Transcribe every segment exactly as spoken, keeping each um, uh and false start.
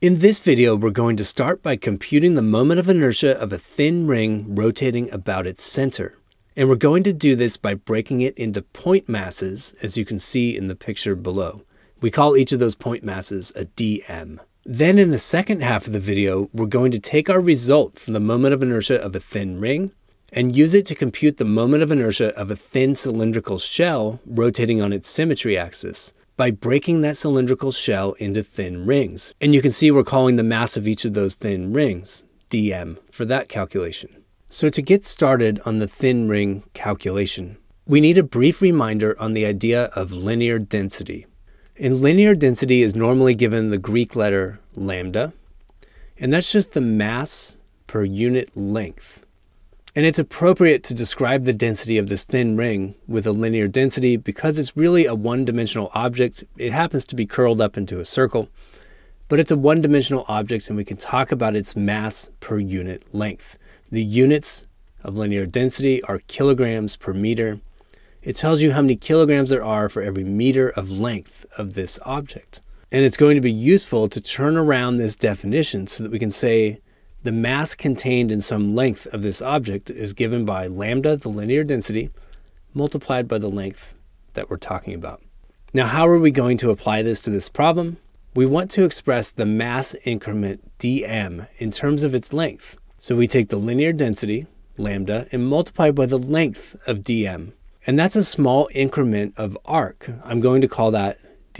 In this video, we're going to start by computing the moment of inertia of a thin ring rotating about its center. And we're going to do this by breaking it into point masses, as you can see in the picture below. We call each of those point masses a d m. Then in the second half of the video, we're going to take our result from the moment of inertia of a thin ring and use it to compute the moment of inertia of a thin cylindrical shell rotating on its symmetry axis by breaking that cylindrical shell into thin rings. And you can see we're calling the mass of each of those thin rings dm for that calculation. So to get started on the thin ring calculation, we need a brief reminder on the idea of linear density. And linear density is normally given the Greek letter lambda, and that's just the mass per unit length. And it's appropriate to describe the density of this thin ring with a linear density because it's really a one-dimensional object. It happens to be curled up into a circle, but it's a one-dimensional object and we can talk about its mass per unit length. The units of linear density are kilograms per meter. It tells you how many kilograms there are for every meter of length of this object. And it's going to be useful to turn around this definition so that we can say the mass contained in some length of this object is given by lambda, the linear density, multiplied by the length that we're talking about. Now, how are we going to apply this to this problem? We want to express the mass increment dm in terms of its length. So we take the linear density, lambda, and multiply by the length of dm. And that's a small increment of arc. I'm going to call that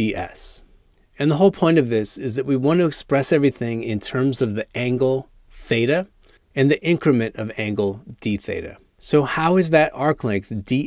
ds. And the whole point of this is that we want to express everything in terms of the angle theta and the increment of angle d theta. So how is that arc length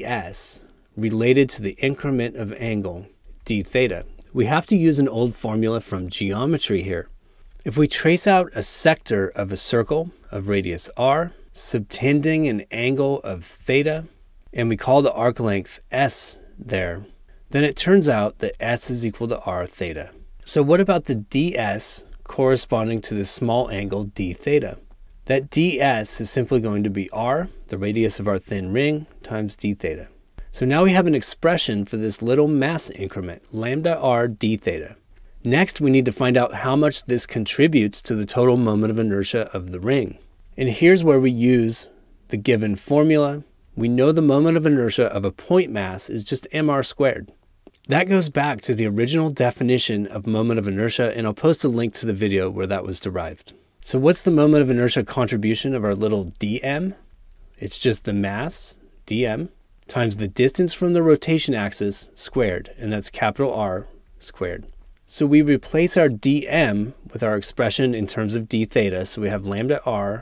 ds related to the increment of angle d theta? We have to use an old formula from geometry here. If we trace out a sector of a circle of radius r, subtending an angle of theta, and we call the arc length s there, then it turns out that s is equal to r theta. So what about the ds corresponding to the small angle d theta? That ds is simply going to be r, the radius of our thin ring, times d theta. So now we have an expression for this little mass increment, lambda r d theta. Next, we need to find out how much this contributes to the total moment of inertia of the ring. And here's where we use the given formula. We know the moment of inertia of a point mass is just mr squared. That goes back to the original definition of moment of inertia, and I'll post a link to the video where that was derived. So what's the moment of inertia contribution of our little dm? It's just the mass, dm, times the distance from the rotation axis squared, and that's capital R squared. So we replace our dm with our expression in terms of d theta, so we have lambda r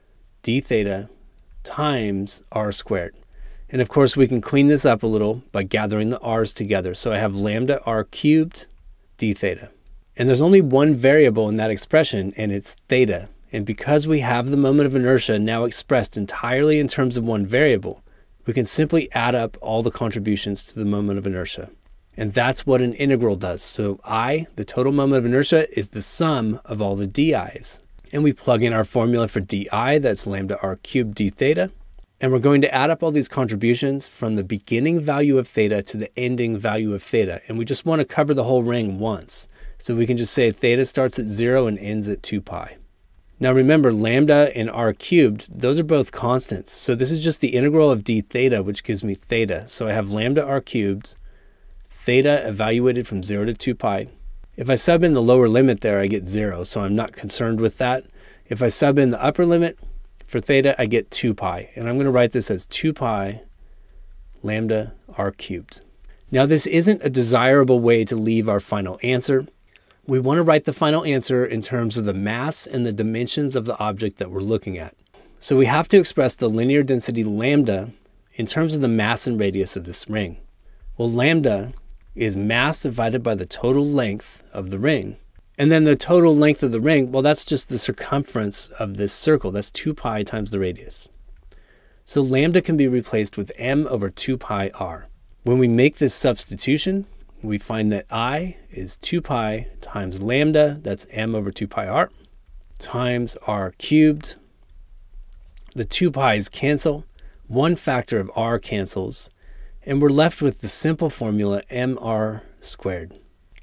d theta times r squared. And of course, we can clean this up a little by gathering the r's together. So I have lambda r cubed d theta. And there's only one variable in that expression, and it's theta. And because we have the moment of inertia now expressed entirely in terms of one variable, we can simply add up all the contributions to the moment of inertia. And that's what an integral does. So I, the total moment of inertia, is the sum of all the di's. And we plug in our formula for di, that's lambda r cubed d theta. And we're going to add up all these contributions from the beginning value of theta to the ending value of theta. And we just want to cover the whole ring once. So we can just say theta starts at zero and ends at two pi. Now remember, lambda and r cubed, those are both constants. So this is just the integral of d theta, which gives me theta. So I have lambda r cubed, theta evaluated from zero to two pi. If I sub in the lower limit there, I get zero. So I'm not concerned with that. If I sub in the upper limit, for theta, I get two pi, and I'm going to write this as two pi lambda r cubed. Now, this isn't a desirable way to leave our final answer. We want to write the final answer in terms of the mass and the dimensions of the object that we're looking at. So we have to express the linear density lambda in terms of the mass and radius of this ring. Well, lambda is mass divided by the total length of the ring. And then the total length of the ring, well, that's just the circumference of this circle. That's two pi times the radius. So lambda can be replaced with m over two pi r. When we make this substitution, we find that I is two pi times lambda, that's m over two pi r, times r cubed. The two pi's cancel. One factor of r cancels. And we're left with the simple formula mr squared.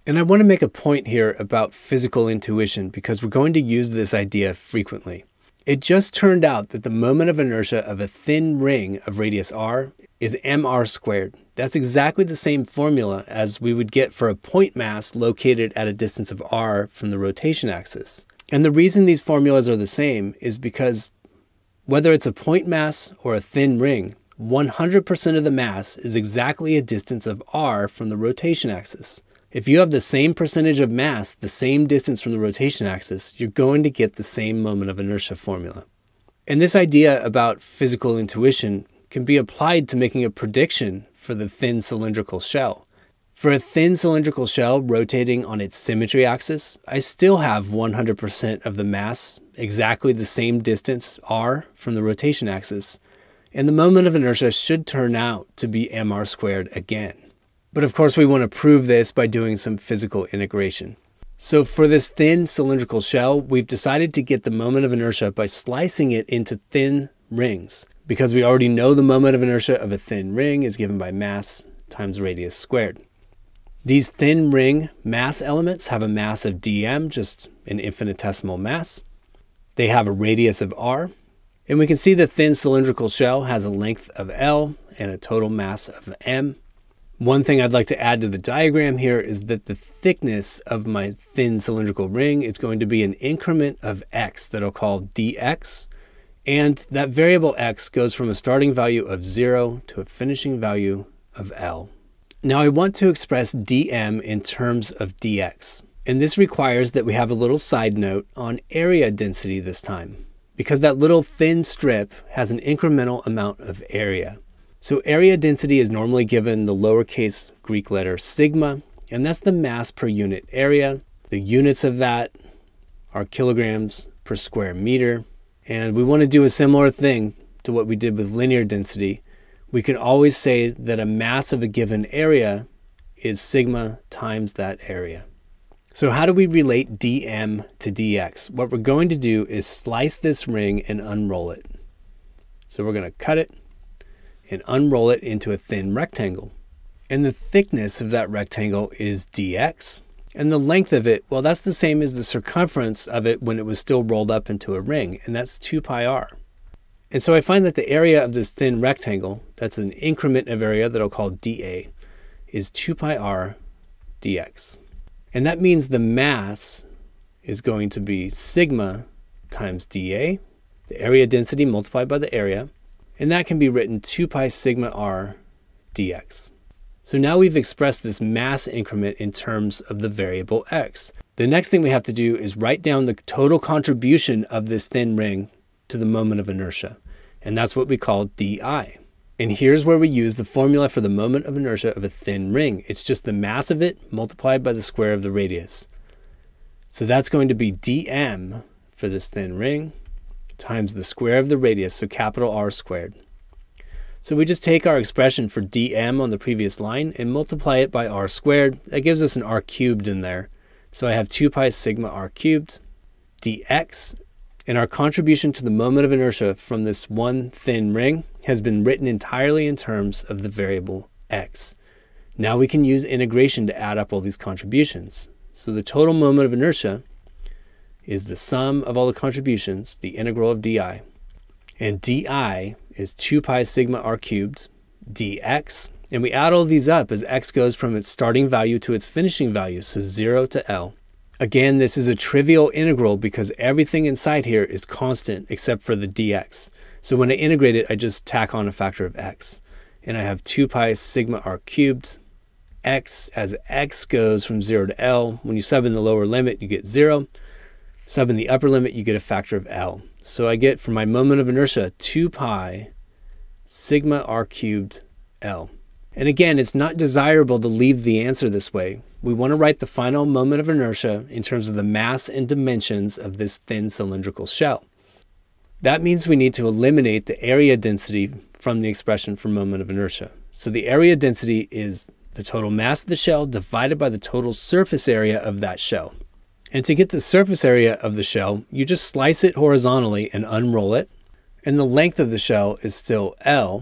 And I want to make a point here about physical intuition because we're going to use this idea frequently. It just turned out that the moment of inertia of a thin ring of radius r is mr squared. That's exactly the same formula as we would get for a point mass located at a distance of r from the rotation axis. And the reason these formulas are the same is because whether it's a point mass or a thin ring, one hundred percent of the mass is exactly a distance of r from the rotation axis. If you have the same percentage of mass, the same distance from the rotation axis, you're going to get the same moment of inertia formula. And this idea about physical intuition can be applied to making a prediction for the thin cylindrical shell. For a thin cylindrical shell rotating on its symmetry axis, I still have one hundred percent of the mass, exactly the same distance, r, from the rotation axis, and the moment of inertia should turn out to be mr squared again. But of course we want to prove this by doing some physical integration. So for this thin cylindrical shell, we've decided to get the moment of inertia by slicing it into thin rings, because we already know the moment of inertia of a thin ring is given by mass times radius squared. These thin ring mass elements have a mass of dm, just an infinitesimal mass. They have a radius of r, and we can see the thin cylindrical shell has a length of L and a total mass of m. One thing I'd like to add to the diagram here is that the thickness of my thin cylindrical ring is going to be an increment of x that I'll call dx. And that variable x goes from a starting value of zero to a finishing value of L. Now I want to express dm in terms of dx. And this requires that we have a little side note on area density this time, because that little thin strip has an incremental amount of area. So area density is normally given the lowercase Greek letter sigma, and that's the mass per unit area. The units of that are kilograms per square meter. And we want to do a similar thing to what we did with linear density. We can always say that a mass of a given area is sigma times that area. So how do we relate dm to dx? What we're going to do is slice this ring and unroll it. So we're going to cut it and unroll it into a thin rectangle. And the thickness of that rectangle is dx. And the length of it, well, that's the same as the circumference of it when it was still rolled up into a ring, and that's two pi r. And so I find that the area of this thin rectangle, that's an increment of area that I'll call dA, is two pi r dx. And that means the mass is going to be sigma times dA, the area density multiplied by the area, and that can be written two pi sigma r dx. So now we've expressed this mass increment in terms of the variable x. The next thing we have to do is write down the total contribution of this thin ring to the moment of inertia, and that's what we call di. And here's where we use the formula for the moment of inertia of a thin ring. It's just the mass of it multiplied by the square of the radius. So that's going to be dm for this thin ring times the square of the radius, so capital R squared. So we just take our expression for dm on the previous line and multiply it by r squared. That gives us an r cubed in there. So I have two pi sigma r cubed dx. And our contribution to the moment of inertia from this one thin ring has been written entirely in terms of the variable x. Now we can use integration to add up all these contributions. So the total moment of inertia is the sum of all the contributions, the integral of di. And di is two pi sigma r cubed dx. And we add all these up as x goes from its starting value to its finishing value, so zero to L. Again, this is a trivial integral because everything inside here is constant except for the dx. So when I integrate it, I just tack on a factor of x. And I have two pi sigma r cubed x. As x goes from zero to L, when you sub in the lower limit, you get zero. Sub in the upper limit, you get a factor of L. So I get, for my moment of inertia, two pi sigma r cubed L. And again, it's not desirable to leave the answer this way. We want to write the final moment of inertia in terms of the mass and dimensions of this thin cylindrical shell. That means we need to eliminate the area density from the expression for moment of inertia. So the area density is the total mass of the shell divided by the total surface area of that shell. And to get the surface area of the shell, you just slice it horizontally and unroll it. And the length of the shell is still L.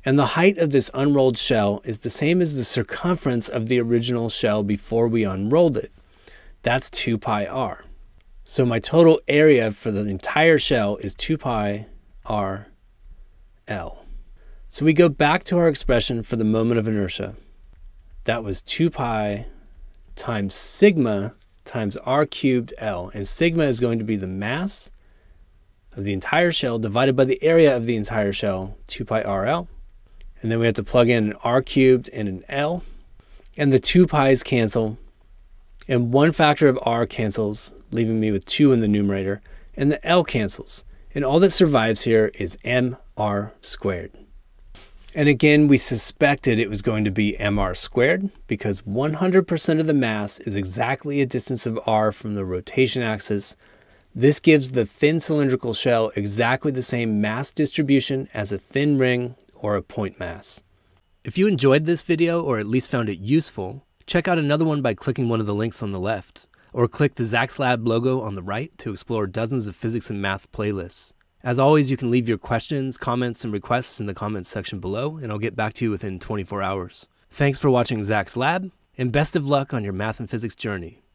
And the height of this unrolled shell is the same as the circumference of the original shell before we unrolled it. That's two pi r. So my total area for the entire shell is two pi r L. So we go back to our expression for the moment of inertia. That was two pi times sigma times r cubed L. And sigma is going to be the mass of the entire shell divided by the area of the entire shell, two pi r L. And then we have to plug in an r cubed and an L. And the two pi's cancel. And one factor of r cancels, leaving me with two in the numerator. And the L cancels. And all that survives here is mr squared. And again, we suspected it was going to be mr squared because one hundred percent of the mass is exactly a distance of r from the rotation axis. This gives the thin cylindrical shell exactly the same mass distribution as a thin ring or a point mass. If you enjoyed this video or at least found it useful, check out another one by clicking one of the links on the left, or click the Zach's Lab logo on the right to explore dozens of physics and math playlists. As always, you can leave your questions, comments, and requests in the comments section below, and I'll get back to you within twenty-four hours. Thanks for watching Zach's Lab, and best of luck on your math and physics journey.